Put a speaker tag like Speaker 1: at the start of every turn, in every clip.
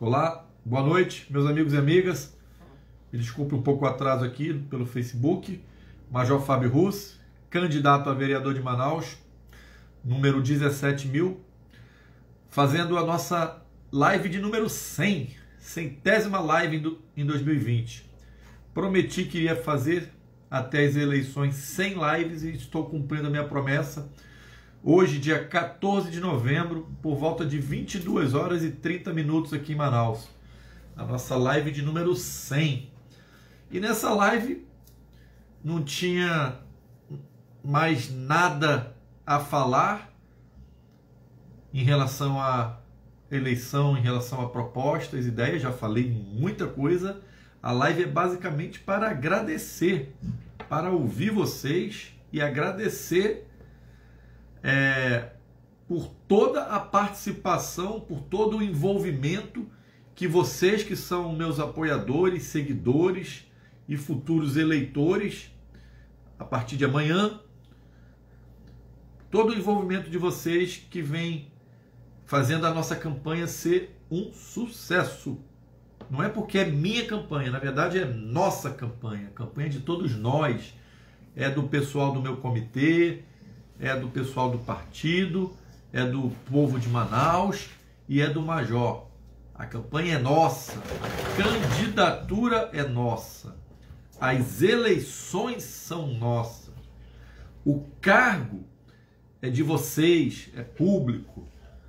Speaker 1: Olá, boa noite, meus amigos e amigas. Me desculpe um pouco o atraso aqui pelo Facebook. Major Fábio Russo, candidato a vereador de Manaus, número 17.000, fazendo a nossa live de número 100, centésima live em 2020. Prometi que iria fazer até as eleições 100 lives e estou cumprindo a minha promessa. Hoje, dia 14 de novembro, por volta de 22 horas e 30 minutos aqui em Manaus. A nossa live de número 100. E nessa live não tinha mais nada a falar em relação à eleição, em relação a propostas, ideias. Já falei muita coisa. A live é basicamente para agradecer, para ouvir vocês e agradecer por toda a participação, por todo o envolvimento que vocês, que são meus apoiadores, seguidores e futuros eleitores, a partir de amanhã, todo o envolvimento de vocês que vem fazendo a nossa campanha ser um sucesso. Não é porque é minha campanha, na verdade é nossa campanha, a campanha de todos nós, é do pessoal do meu comitê, é do pessoal do partido, é do povo de Manaus e é do Major. A campanha é nossa, a candidatura é nossa, as eleições são nossas, o cargo é de vocês, é público,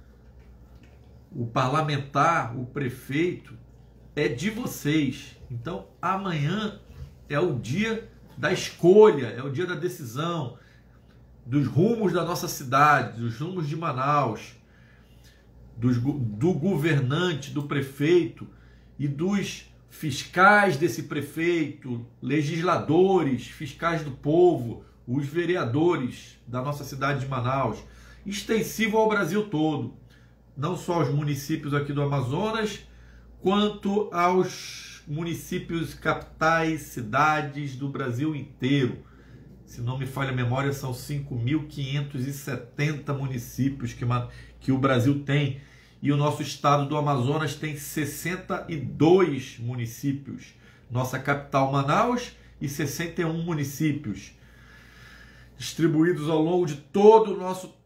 Speaker 1: o parlamentar, o prefeito é de vocês. Então amanhã é o dia da escolha, é o dia da decisão, dos rumos da nossa cidade, dos rumos de Manaus, do governante, do prefeito e dos fiscais desse prefeito, legisladores, fiscais do povo, os vereadores da nossa cidade de Manaus, extensivo ao Brasil todo, não só aos municípios aqui do Amazonas, quanto aos municípios, capitais, cidades do Brasil inteiro. Se não me falha a memória, são 5.570 municípios que o Brasil tem. E o nosso estado do Amazonas tem 62 municípios. Nossa capital, Manaus, e 61 municípios. Distribuídos ao longo de todo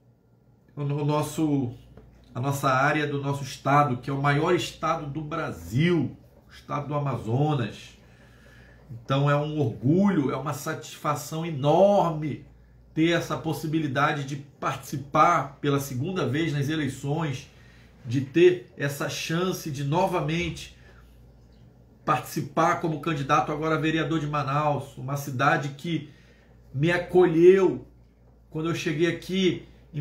Speaker 1: a nossa área do nosso estado, que é o maior estado do Brasil, o estado do Amazonas. Então é um orgulho, é uma satisfação enorme ter essa possibilidade de participar pela segunda vez nas eleições, de ter essa chance de novamente participar como candidato agora a vereador de Manaus, uma cidade que me acolheu quando eu cheguei aqui em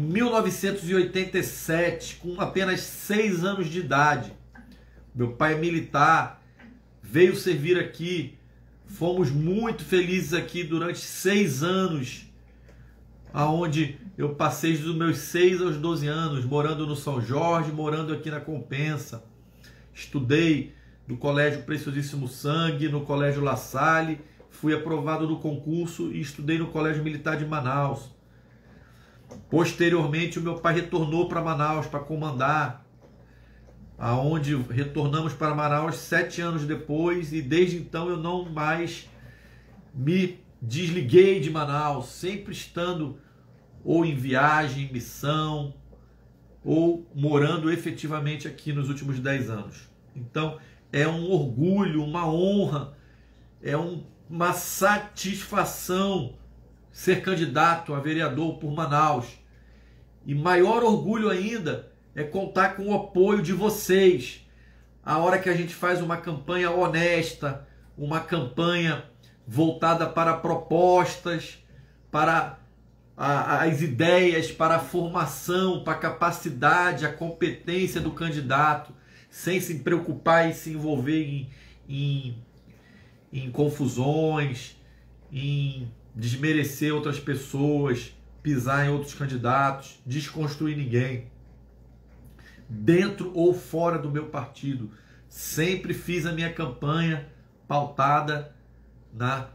Speaker 1: 1987, com apenas 6 anos de idade. Meu pai é militar, veio servir aqui. Fomos muito felizes aqui durante 6 anos, aonde eu passei dos meus 6 aos 12 anos, morando no São Jorge, morando aqui na Compensa. Estudei no Colégio Preciosíssimo Sangue, no Colégio La Salle, fui aprovado no concurso e estudei no Colégio Militar de Manaus. Posteriormente, o meu pai retornou para Manaus para comandar, aonde retornamos para Manaus 7 anos depois, e desde então eu não mais me desliguei de Manaus, sempre estando ou em viagem, missão, ou morando efetivamente aqui nos últimos 10 anos. Então é um orgulho, uma honra, uma satisfação ser candidato a vereador por Manaus. E maior orgulho ainda é contar com o apoio de vocês. A hora que a gente faz uma campanha honesta, uma campanha voltada para propostas, para as ideias, para a formação, para a capacidade, a competência do candidato, sem se preocupar em se envolver em confusões, em desmerecer outras pessoas, pisar em outros candidatos, desconstruir ninguém. Dentro ou fora do meu partido, sempre fiz a minha campanha pautada na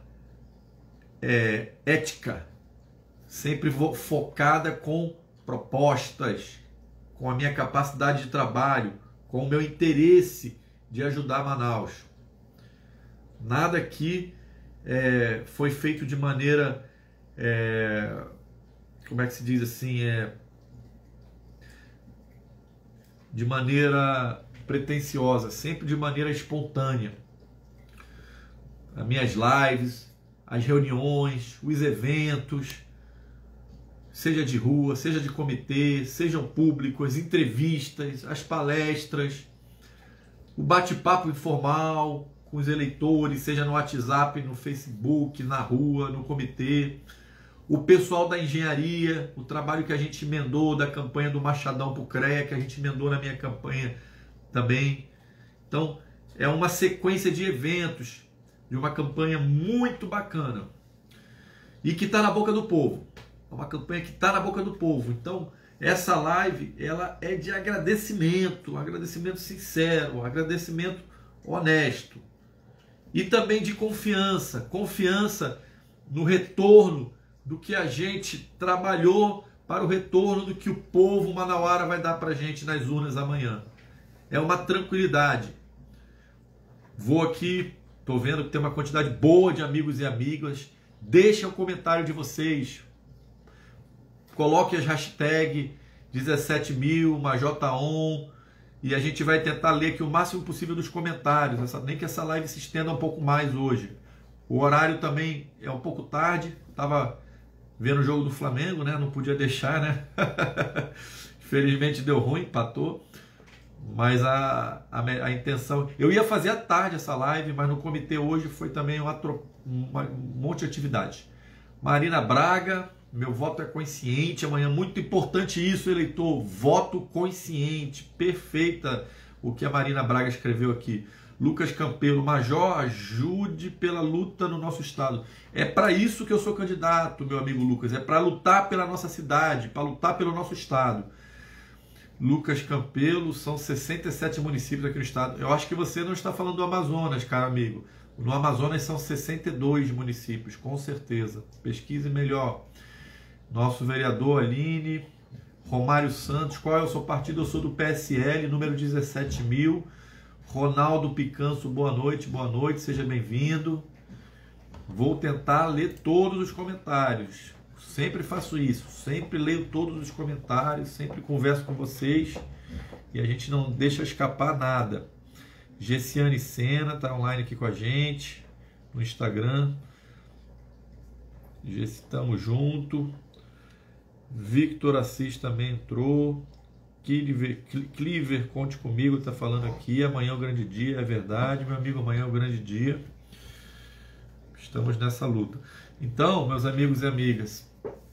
Speaker 1: ética, sempre focada com propostas, com a minha capacidade de trabalho, com o meu interesse de ajudar Manaus. Nada aqui foi feito de maneira, como é que se diz assim, de maneira pretensiosa, sempre de maneira espontânea. As minhas lives, as reuniões, os eventos, seja de rua, seja de comitê, sejam públicos, as entrevistas, as palestras, o bate-papo informal com os eleitores, seja no WhatsApp, no Facebook, na rua, no comitê, o pessoal da engenharia, o trabalho que a gente emendou da campanha do Machadão para o CREA, que a gente emendou na minha campanha também. Então, é uma sequência de eventos, de uma campanha muito bacana e que está na boca do povo. É uma campanha que está na boca do povo. Então, essa live, ela é de agradecimento, um agradecimento sincero, um agradecimento honesto. E também de confiança, confiança no retorno do que a gente trabalhou para o retorno do que o povo manauara vai dar para a gente nas urnas amanhã. É uma tranquilidade. Vou aqui, estou vendo que tem uma quantidade boa de amigos e amigas. Deixem o comentário de vocês. Coloque as hashtags 17.000, MajorTaon, e a gente vai tentar ler aqui o máximo possível dos comentários. Nem que essa live se estenda um pouco mais hoje. O horário também é um pouco tarde. Estava vendo o jogo do Flamengo, né? Não podia deixar, né? Infelizmente deu ruim, empatou. Mas a intenção... Eu ia fazer à tarde essa live, mas no comitê hoje foi também um monte de atividade. Marina Braga, meu voto é consciente. Amanhã, muito importante isso, eleitor. Voto consciente. Perfeita o que a Marina Braga escreveu aqui. Lucas Campelo, Major, ajude pela luta no nosso estado. É para isso que eu sou candidato, meu amigo Lucas. É para lutar pela nossa cidade, para lutar pelo nosso estado. Lucas Campelo, são 67 municípios aqui no estado. Eu acho que você não está falando do Amazonas, caro amigo. No Amazonas são 62 municípios, com certeza. Pesquise melhor. Nosso vereador Aline, Romário Santos, qual é o seu partido? Eu sou do PSL, número 17.000. Ronaldo Picanço, boa noite, seja bem-vindo. Vou tentar ler todos os comentários. Sempre faço isso, sempre leio todos os comentários, sempre converso com vocês e a gente não deixa escapar nada. Gessiane Sena está online aqui com a gente no Instagram. Estamos junto. Victor Assis também entrou. Cliver, conte comigo, está falando aqui. Amanhã é o grande dia, é verdade, meu amigo. Amanhã é o grande dia. Estamos nessa luta. Então, meus amigos e amigas,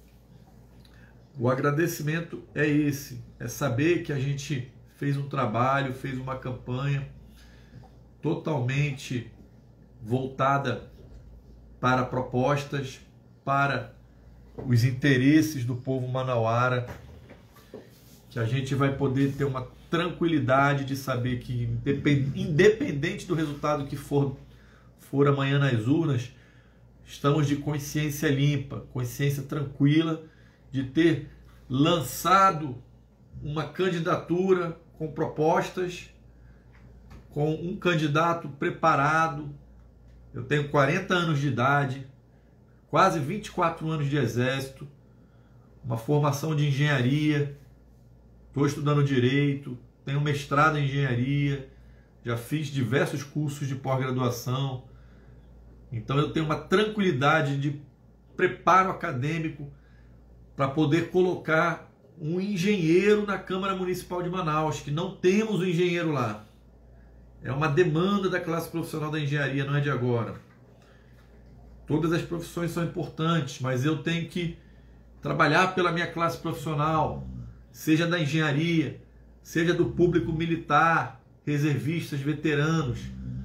Speaker 1: o agradecimento é esse, é saber que a gente fez um trabalho, fez uma campanha totalmente voltada para propostas, para os interesses do povo manauara, que a gente vai poder ter uma tranquilidade de saber que, independente do resultado que for amanhã nas urnas, estamos de consciência limpa, consciência tranquila, de ter lançado uma candidatura com propostas, com um candidato preparado. Eu tenho 40 anos de idade, quase 24 anos de exército, uma formação de engenharia, estou estudando direito, tenho mestrado em engenharia, já fiz diversos cursos de pós-graduação. Então eu tenho uma tranquilidade de preparo acadêmico para poder colocar um engenheiro na Câmara Municipal de Manaus, que não temos um engenheiro lá. É uma demanda da classe profissional da engenharia, não é de agora. Todas as profissões são importantes, mas eu tenho que trabalhar pela minha classe profissional, seja da engenharia, seja do público militar, reservistas, veteranos.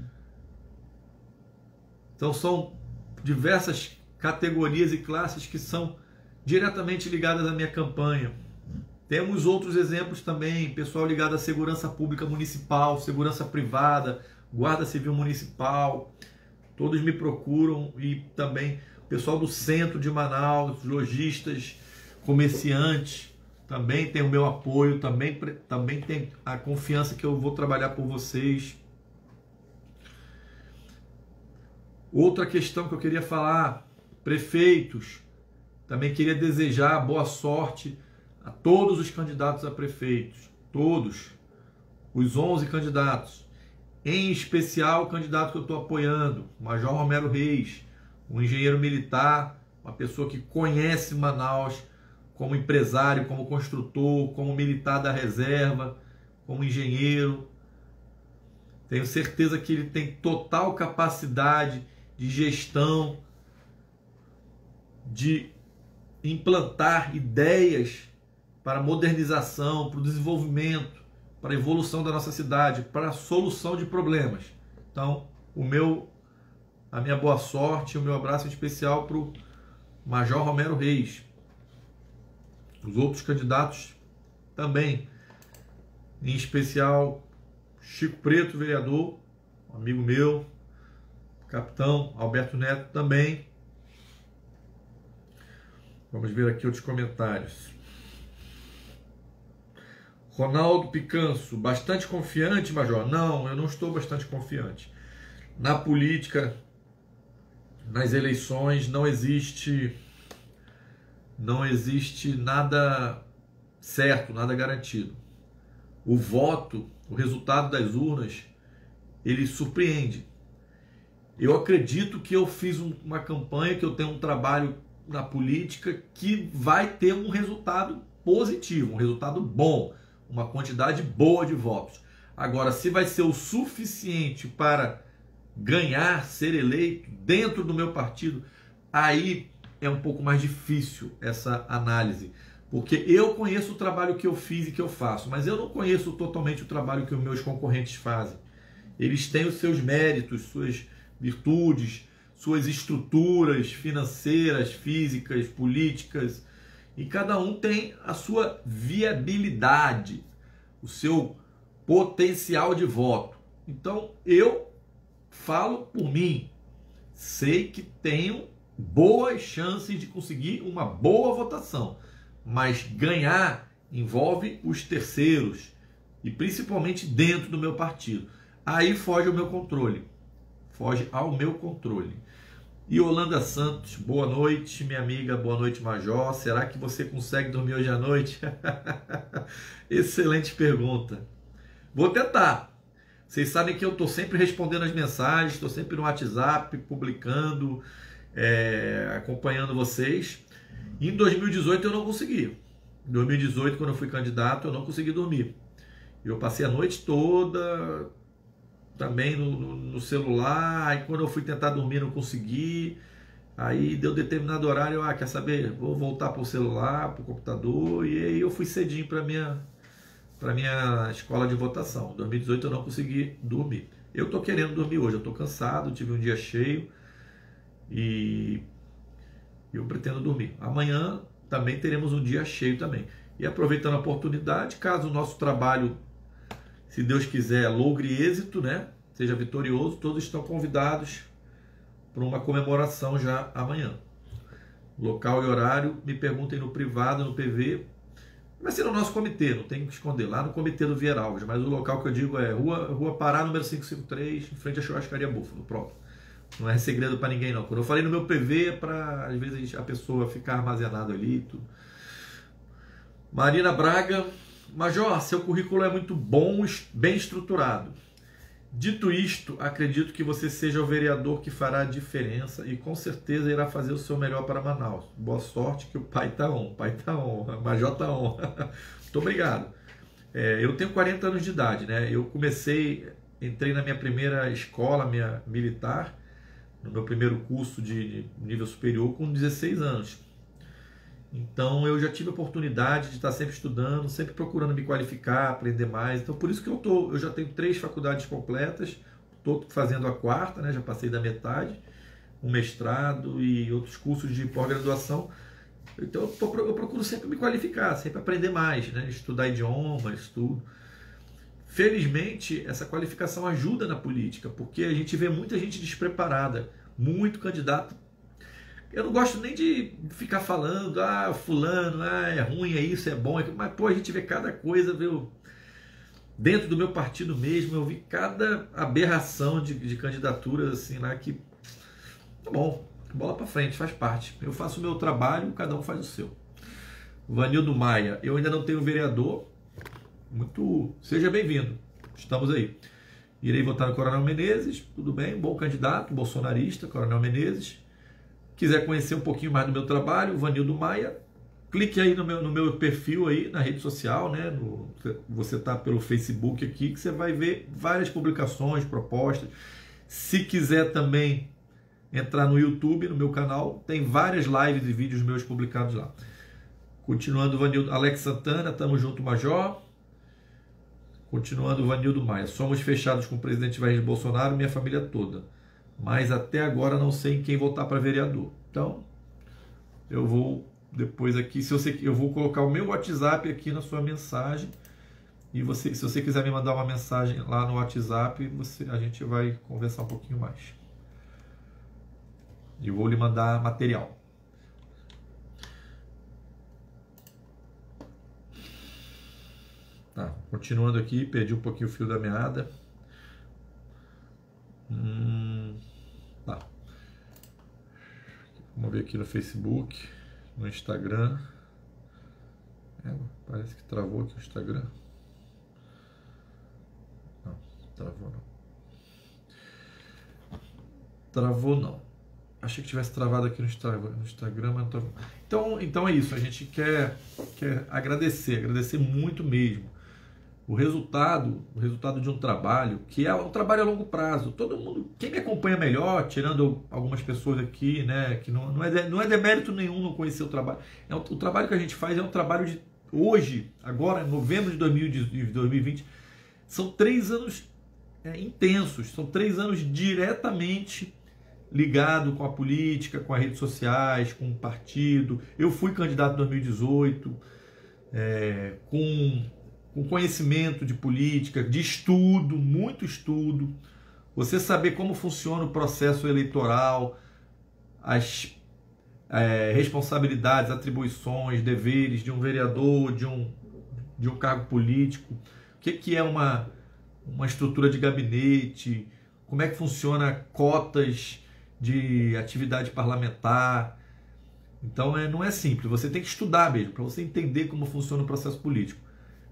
Speaker 1: Então são diversas categorias e classes que são diretamente ligadas à minha campanha. Temos outros exemplos também, pessoal ligado à segurança pública municipal, segurança privada, guarda civil municipal, todos me procuram, e também pessoal do centro de Manaus, lojistas, comerciantes, também tem o meu apoio, também tem a confiança que eu vou trabalhar por vocês. Outra questão que eu queria falar, prefeitos, também queria desejar boa sorte a todos os candidatos a prefeitos, todos, os 11 candidatos, em especial o candidato que eu estou apoiando, Major Romero Reis, um engenheiro militar, uma pessoa que conhece Manaus como empresário, como construtor, como militar da reserva, como engenheiro. Tenho certeza que ele tem total capacidade de gestão, de implantar ideias para a modernização, para o desenvolvimento, para a evolução da nossa cidade, para a solução de problemas. Então, a minha boa sorte, o meu abraço especial para o Major Romero Reis. Os outros candidatos também, em especial Chico Preto, vereador, um amigo meu, capitão Alberto Neto também. Vamos ver aqui outros comentários. Ronaldo Picanso, bastante confiante, Major? Não, eu não estou bastante confiante. Na política, nas eleições, não existe nada certo, nada garantido. O voto, o resultado das urnas, ele surpreende. Eu acredito que eu fiz uma campanha, que eu tenho um trabalho na política que vai ter um resultado positivo, um resultado bom, uma quantidade boa de votos. Agora, se vai ser o suficiente para ganhar, ser eleito dentro do meu partido, aí é um pouco mais difícil essa análise, porque eu conheço o trabalho que eu fiz e que eu faço, mas eu não conheço totalmente o trabalho que os meus concorrentes fazem. Eles têm os seus méritos, suas virtudes, suas estruturas financeiras, físicas, políticas, e cada um tem a sua viabilidade, o seu potencial de voto. Então, eu falo por mim, sei que tenho boas chances de conseguir uma boa votação, mas ganhar envolve os terceiros, e principalmente dentro do meu partido. Aí foge ao meu controle. Foge ao meu controle. E Yolanda Santos, boa noite, minha amiga, boa noite, Major. Será que você consegue dormir hoje à noite? Excelente pergunta. Vou tentar. Vocês sabem que eu estou sempre respondendo as mensagens, estou sempre no WhatsApp, publicando, acompanhando vocês. Em 2018 eu não consegui. Em 2018, quando eu fui candidato, eu não consegui dormir. Eu passei a noite toda também no celular, aí quando eu fui tentar dormir não consegui, aí deu determinado horário, quer saber, vou voltar para o celular, para o computador, e aí eu fui cedinho para minha escola de votação. Em 2018 eu não consegui dormir. Eu estou querendo dormir hoje, eu estou cansado, tive um dia cheio e eu pretendo dormir. Amanhã também teremos um dia cheio também. E aproveitando a oportunidade, caso o nosso trabalho, se Deus quiser, logre êxito, né? Seja vitorioso, todos estão convidados para uma comemoração já amanhã. Local e horário, me perguntem no privado, no PV. Vai ser no nosso comitê, não tem que esconder, lá no comitê do Vieira Alves, mas o local que eu digo é Rua Pará, número 553, em frente à Churrascaria Búfalo, pronto. Não é segredo para ninguém não. Quando eu falei no meu PV, é para às vezes a pessoa ficar armazenado ali e tudo. Marina Braga, Major, seu currículo é muito bom, bem estruturado. Dito isto, acredito que você seja o vereador que fará a diferença e com certeza irá fazer o seu melhor para Manaus. Boa sorte, que o pai tá on, o Major tá on. Muito obrigado. Eu tenho 40 anos de idade, né? Eu entrei na minha primeira escola, minha militar, no meu primeiro curso de nível superior com 16 anos. Então eu já tive a oportunidade de estar sempre estudando, sempre procurando me qualificar, aprender mais. Então por isso que eu já tenho 3 faculdades completas, estou fazendo a 4ª, né? Já passei da metade, um mestrado e outros cursos de pós-graduação. Então eu procuro sempre me qualificar, sempre aprender mais, né? Estudar idiomas, tudo. Felizmente essa qualificação ajuda na política, porque a gente vê muita gente despreparada, muito candidato. Eu não gosto nem de ficar falando, fulano, é ruim, é isso, é bom, mas pô, a gente vê cada coisa, viu? Dentro do meu partido mesmo, eu vi cada aberração de candidaturas assim lá que Tá bom, bola para frente, faz parte. Eu faço o meu trabalho, cada um faz o seu. Vanildo Maia, eu ainda não tenho vereador. Seja bem-vindo. Estamos aí. Irei votar no Coronel Menezes, tudo bem, bom candidato, bolsonarista, Coronel Menezes. Quiser conhecer um pouquinho mais do meu trabalho, Vanildo Maia, clique aí no meu perfil aí na rede social, né? Você tá pelo Facebook aqui, que você vai ver várias publicações, propostas. Se quiser também entrar no YouTube, no meu canal, tem várias lives e vídeos meus publicados lá. Continuando, Vanildo, Alex Santana, tamo junto, Major. Continuando, Vanildo Maia, somos fechados com o presidente Jair Bolsonaro, minha família toda. Mas até agora não sei em quem votar para vereador. Então, eu vou depois aqui, eu vou colocar o meu WhatsApp aqui na sua mensagem. E se você quiser me mandar uma mensagem lá no WhatsApp, a gente vai conversar um pouquinho mais. E eu vou lhe mandar material. Tá, continuando aqui, perdi um pouquinho o fio da meada. Tá. Vamos ver aqui no Facebook, no Instagram. Parece que travou aqui o Instagram. Não, travou não. Travou não. Achei que tivesse travado aqui no Instagram, mas não travou. Então é isso, a gente quer agradecer muito mesmo. O resultado de um trabalho, que é um trabalho a longo prazo. Todo mundo, quem me acompanha melhor, tirando algumas pessoas aqui, né, que não é demérito nenhum não conhecer o trabalho. O trabalho que a gente faz é um trabalho de hoje, agora, em novembro de 2020, são 3 anos intensos, são 3 anos diretamente ligado com a política, com as redes sociais, com o partido. Eu fui candidato em 2018, com conhecimento de política, de estudo, muito estudo. Você saber como funciona o processo eleitoral, as responsabilidades, atribuições, deveres de um vereador, de um cargo político, o que é uma estrutura de gabinete, como é que funciona cotas de atividade parlamentar. Então não é simples, você tem que estudar mesmo, para você entender como funciona o processo político.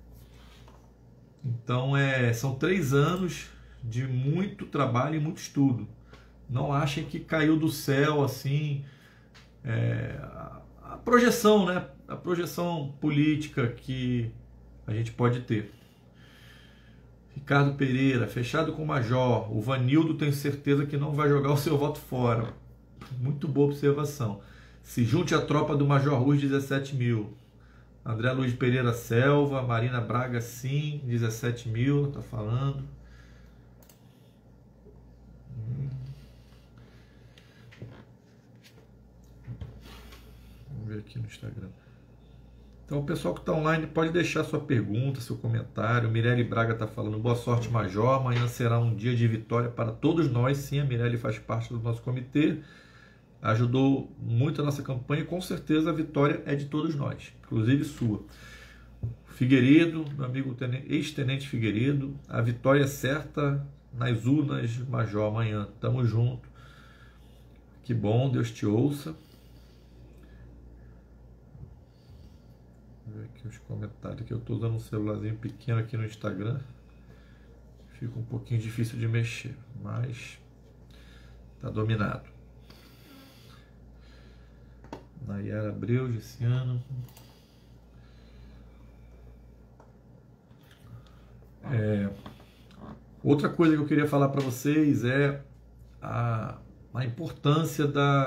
Speaker 1: Então são 3 anos de muito trabalho e muito estudo. Não achem que caiu do céu assim a projeção, né? A projeção política que a gente pode ter. Ricardo Pereira, fechado com o Major. O Vanildo, tenho certeza que não vai jogar o seu voto fora. Muito boa observação. Se junte à tropa do Major Ruz, 17 mil. André Luiz Pereira Selva, Marina Braga, sim, 17 mil, tá falando. Vamos ver aqui no Instagram. Então, o pessoal que está online pode deixar sua pergunta, seu comentário. Mirelle Braga está falando, boa sorte, Major. Amanhã será um dia de vitória para todos nós. Sim, a Mirelle faz parte do nosso comitê. Ajudou muito a nossa campanha e com certeza a vitória é de todos nós, inclusive sua. Figueiredo, meu amigo ex-tenente Figueiredo, a vitória é certa nas urnas, Major, amanhã. Tamo junto. Que bom, Deus te ouça. Vou ver aqui os comentários, que eu estou usando um celularzinho pequeno aqui no Instagram. Fica um pouquinho difícil de mexer, mas tá dominado. Nayara Abreu, esse ano. Outra coisa que eu queria falar para vocês é a importância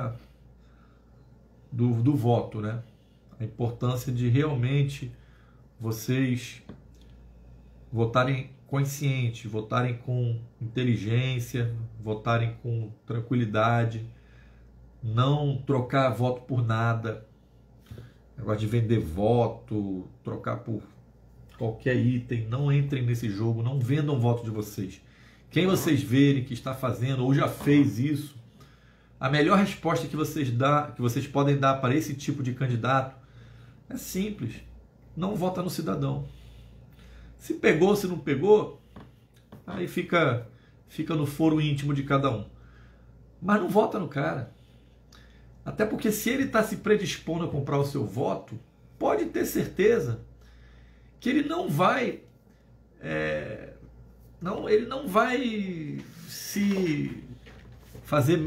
Speaker 1: do voto, né? A importância de realmente vocês votarem consciente, votarem com inteligência, votarem com tranquilidade, não trocar voto por nada, negócio de vender voto, trocar por qualquer item, não entrem nesse jogo, não vendam voto de vocês. Quem vocês verem que está fazendo ou já fez isso, a melhor resposta que vocês podem dar para esse tipo de candidato é simples, não vota no cidadão. Se pegou, se não pegou, aí fica no foro íntimo de cada um. Mas não vota no cara. Até porque se ele está se predispondo a comprar o seu voto, pode ter certeza que ele não vai ele não vai se fazer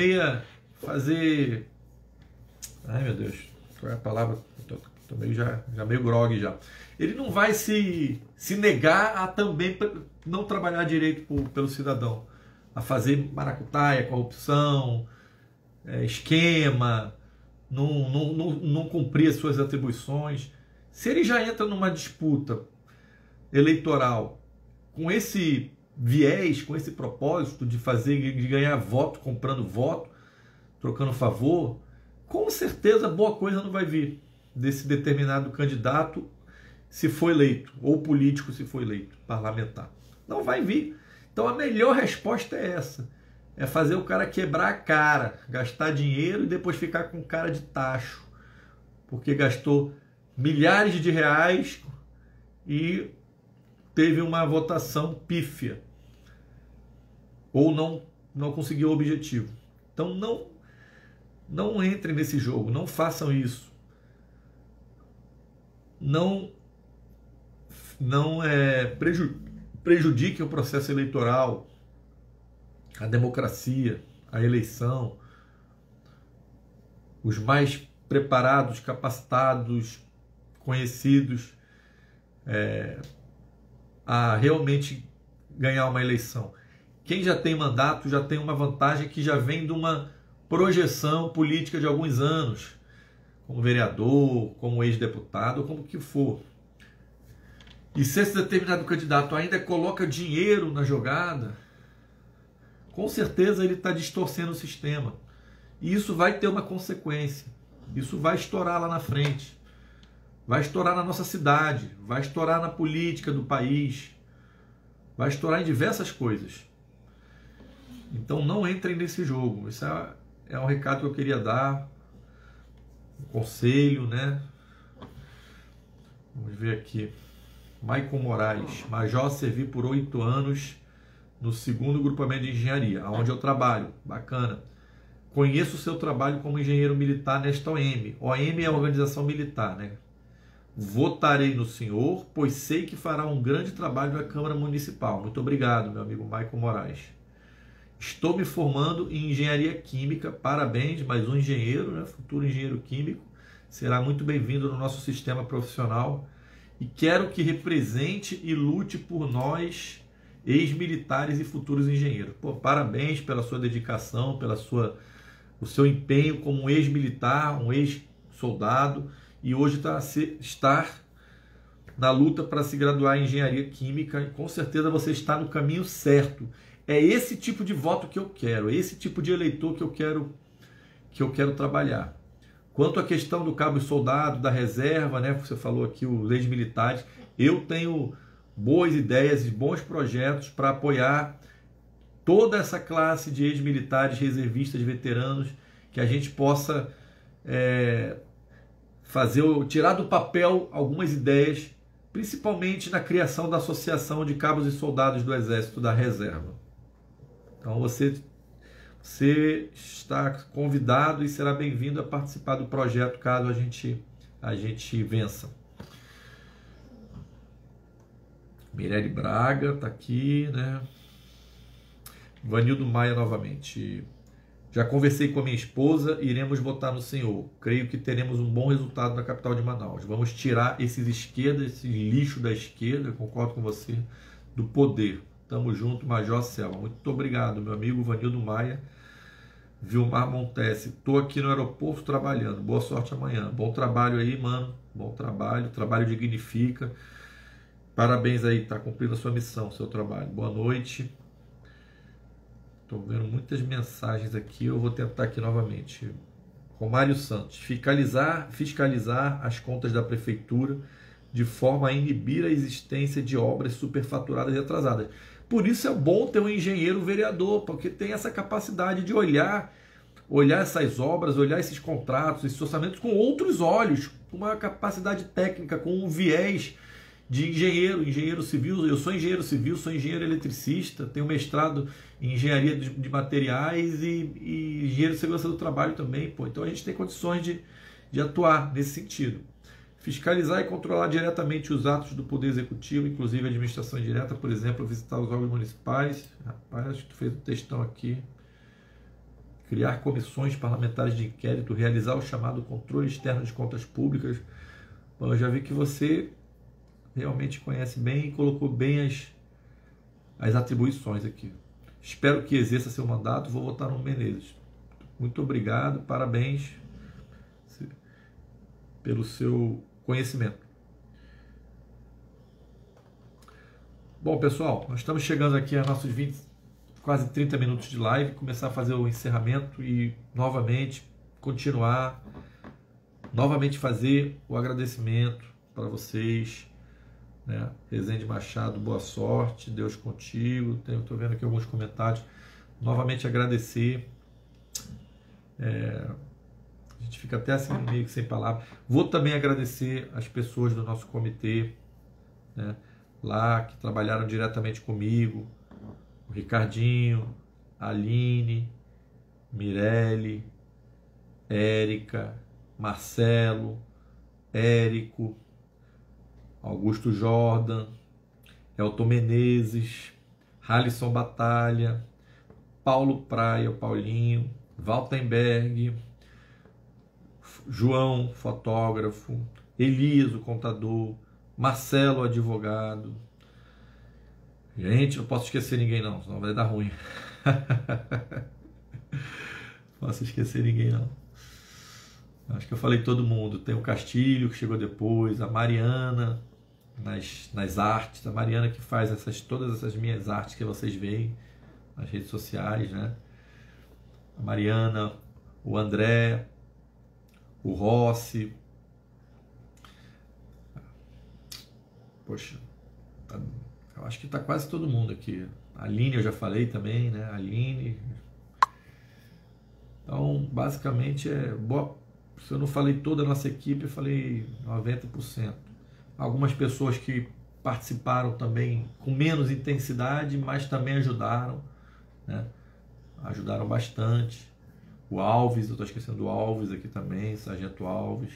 Speaker 1: ai meu Deus, qual é a palavra? Tô meio já meio grogue já. Ele não vai se negar a também não trabalhar direito pelo cidadão, a fazer maracutaia, corrupção, esquema, não cumprir as suas atribuições. Se ele já entra numa disputa eleitoral com esse viés, com esse propósito de ganhar voto, comprando voto, trocando favor, com certeza boa coisa não vai vir desse determinado candidato se for eleito, ou político se for eleito, parlamentar. Não vai vir. Então a melhor resposta é essa. É fazer o cara quebrar a cara, gastar dinheiro e depois ficar com cara de tacho, porque gastou milhares de reais e teve uma votação pífia, ou não conseguiu o objetivo. Então não entrem nesse jogo, não façam isso. Não prejudiquem o processo eleitoral, a democracia, a eleição. Os mais preparados, capacitados, conhecidos a realmente ganhar uma eleição. Quem já tem mandato já tem uma vantagem que já vem de uma projeção política de alguns anos, como vereador, como ex-deputado, como que for. E se esse determinado candidato ainda coloca dinheiro na jogada, com certeza ele está distorcendo o sistema. E isso vai ter uma consequência. Isso vai estourar lá na frente. Vai estourar na nossa cidade, vai estourar na política do país, vai estourar em diversas coisas. Então não entrem nesse jogo. Isso é um recado que eu queria dar, um conselho, né? Vamos ver aqui. Maicon Moraes, major, servi por 8 anos no 2º grupamento de engenharia, onde eu trabalho. Bacana. Conheço o seu trabalho como engenheiro militar nesta OM. OM é a organização militar, né? Votarei no senhor, pois sei que fará um grande trabalho na Câmara Municipal. Muito obrigado, meu amigo Maicon Moraes. Estou me formando em engenharia química. Parabéns, mais um engenheiro, né? Futuro engenheiro químico. Será muito bem-vindo no nosso sistema profissional. E quero que represente e lute por nós, ex-militares e futuros engenheiros. Pô, parabéns pela sua dedicação, o seu empenho como um ex-militar, um ex-soldado, e hoje estar na luta para se graduar em engenharia química. E com certeza você está no caminho certo. É esse tipo de voto que eu quero, é esse tipo de eleitor que eu quero trabalhar. Quanto à questão do cabo e soldado, da reserva, né? Você falou aqui, os ex-militares, eu tenho boas ideias e bons projetos para apoiar toda essa classe de ex-militares, reservistas, veteranos, que a gente possa tirar do papel algumas ideias, principalmente na criação da Associação de Cabos e Soldados do Exército da Reserva. Então você está convidado e será bem-vindo a participar do projeto caso a gente vença. Mirelle Braga está aqui, né? Vanildo Maia novamente. Já conversei com a minha esposa, iremos votar no senhor. Creio que teremos um bom resultado na capital de Manaus. Vamos tirar esses lixo da esquerda, concordo com você, do poder. Tamo junto, Major Selma. Muito obrigado, meu amigo Vanildo Maia. Vilmar Montese, estou aqui no aeroporto trabalhando. Boa sorte amanhã. Bom trabalho aí, mano. Bom trabalho. Trabalho dignifica. Parabéns aí, tá cumprindo a sua missão, seu trabalho. Boa noite. Estou vendo muitas mensagens aqui, eu vou tentar aqui novamente. Romário Santos, fiscalizar as contas da prefeitura de forma a inibir a existência de obras superfaturadas e atrasadas. Por isso é bom ter um engenheiro vereador, porque tem essa capacidade de olhar essas obras, olhar esses contratos, esses orçamentos com outros olhos, com uma capacidade técnica, com um viés de engenheiro civil. Eu sou engenheiro civil, sou engenheiro eletricista, tenho mestrado em engenharia de materiais e engenheiro de segurança do trabalho também. Pô. Então a gente tem condições de atuar nesse sentido. Fiscalizar e controlar diretamente os atos do Poder Executivo, inclusive a administração indireta, por exemplo, visitar os órgãos municipais. Rapaz, acho que tu fez um textão aqui. Criar comissões parlamentares de inquérito, realizar o chamado controle externo de contas públicas. Bom, eu já vi que você realmente conhece bem e colocou bem as atribuições aqui. Espero que exerça seu mandato. Vou votar no Menezes. Muito obrigado, parabéns pelo seu conhecimento. Bom, pessoal, nós estamos chegando aqui a nossos quase 30 minutos de live, começar a fazer o encerramento e novamente continuar, novamente fazer o agradecimento para vocês, né? Rezende Machado, boa sorte, Deus contigo. Estou vendo aqui alguns comentários. Novamente agradecer. A gente fica até assim meio que sem palavras. Vou também agradecer as pessoas do nosso comitê, né, lá que trabalharam diretamente comigo, o Ricardinho, a Aline, Mirelle, Érica, Marcelo, Érico, Augusto Jordan, Elton Menezes, Halisson Batalha, Paulo Praia, o Paulinho, Waltenberg, João, fotógrafo, Elias, o contador, Marcelo, advogado. Gente, não posso esquecer ninguém não, senão vai dar ruim. Não posso esquecer ninguém não. Acho que eu falei todo mundo. Tem o Castilho, que chegou depois, a Mariana nas artes, a Mariana que faz todas essas minhas artes que vocês veem nas redes sociais, né? A Mariana, o André, o Rossi. Poxa, eu acho que está quase todo mundo aqui. A Aline eu já falei também, né? A Aline. Então, basicamente, se eu não falei toda a nossa equipe, eu falei 90%. Algumas pessoas que participaram também com menos intensidade, mas também ajudaram, né? Ajudaram bastante. O Alves, eu estou esquecendo do Alves aqui também, Sargento Alves.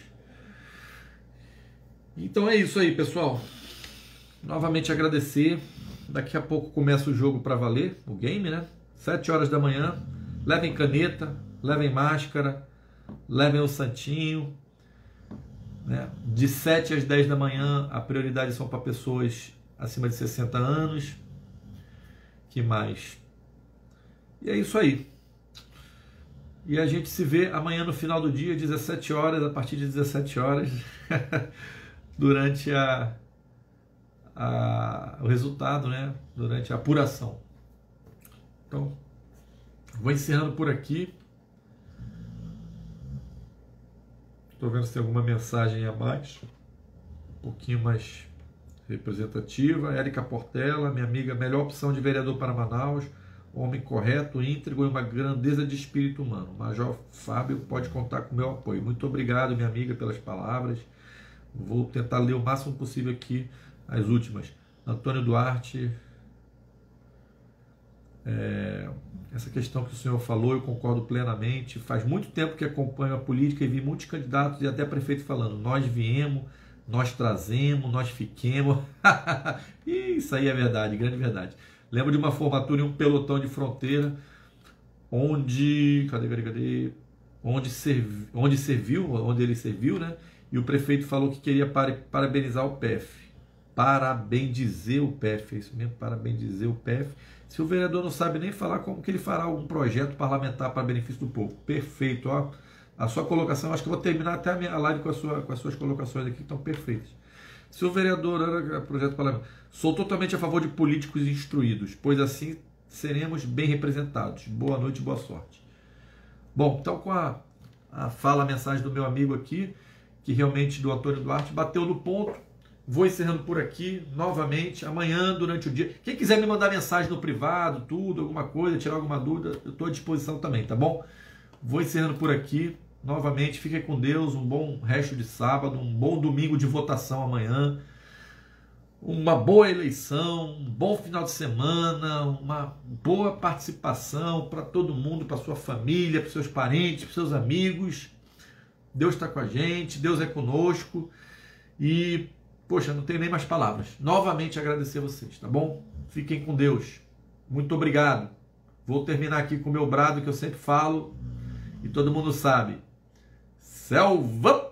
Speaker 1: Então é isso aí, pessoal. Novamente agradecer. Daqui a pouco começa o jogo para valer, o game, né? 7 horas da manhã. Levem caneta, levem máscara, levem o santinho, né? De 7 às 10 da manhã, a prioridade são para pessoas acima de 60 anos. Que mais? E é isso aí. E a gente se vê amanhã no final do dia, 17 horas, a partir de 17 horas, durante o resultado, né? Durante a apuração. Então, vou encerrando por aqui. Estou vendo se tem alguma mensagem a mais, um pouquinho mais representativa. Érica Portela, minha amiga, melhor opção de vereador para Manaus. Homem correto, íntegro e uma grandeza de espírito humano. Major Fábio pode contar com o meu apoio. Muito obrigado, minha amiga, pelas palavras. Vou tentar ler o máximo possível aqui as últimas. Antônio Duarte. Essa questão que o senhor falou, eu concordo plenamente. Faz muito tempo que acompanho a política e vi muitos candidatos e até prefeito falando: nós viemos, nós trazemos, nós fiquemos. Isso aí é verdade, grande verdade. Lembro de uma formatura em um pelotão de fronteira, onde ele serviu, né? E o prefeito falou que queria parabenizar o PF. Parabendizer o PF, é isso mesmo, parabendizer o PF. Se o vereador não sabe nem falar, como que ele fará algum projeto parlamentar para benefício do povo? Perfeito, ó. A sua colocação, acho que eu vou terminar até a minha live com as suas colocações aqui, que estão perfeitas. Se o vereador era projeto parlamentar, sou totalmente a favor de políticos instruídos, pois assim seremos bem representados. Boa noite, boa sorte. Bom, então com a mensagem do meu amigo aqui, que realmente do Antônio Duarte, bateu no ponto. Vou encerrando por aqui, novamente, amanhã, durante o dia. Quem quiser me mandar mensagem no privado, tudo, alguma coisa, tirar alguma dúvida, eu estou à disposição também, tá bom? Vou encerrando por aqui. Novamente, fiquem com Deus, um bom resto de sábado, um bom domingo de votação amanhã. uma boa eleição, um bom final de semana, uma boa participação para todo mundo, para sua família, para seus parentes, para seus amigos. Deus está com a gente, Deus é conosco e, poxa, não tenho nem mais palavras. Novamente agradecer a vocês, tá bom? Fiquem com Deus. Muito obrigado. Vou terminar aqui com o meu brado que eu sempre falo e todo mundo sabe. Selva!